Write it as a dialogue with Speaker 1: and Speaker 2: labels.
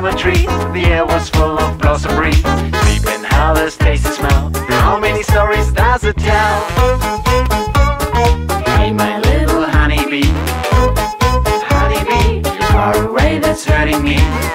Speaker 1: summer trees. The air was full of blossom breeze. Sleeping howlers, tasty smell. How many stories does it tell? Hey, my little honeybee, honeybee, you're far away, that's hurting me.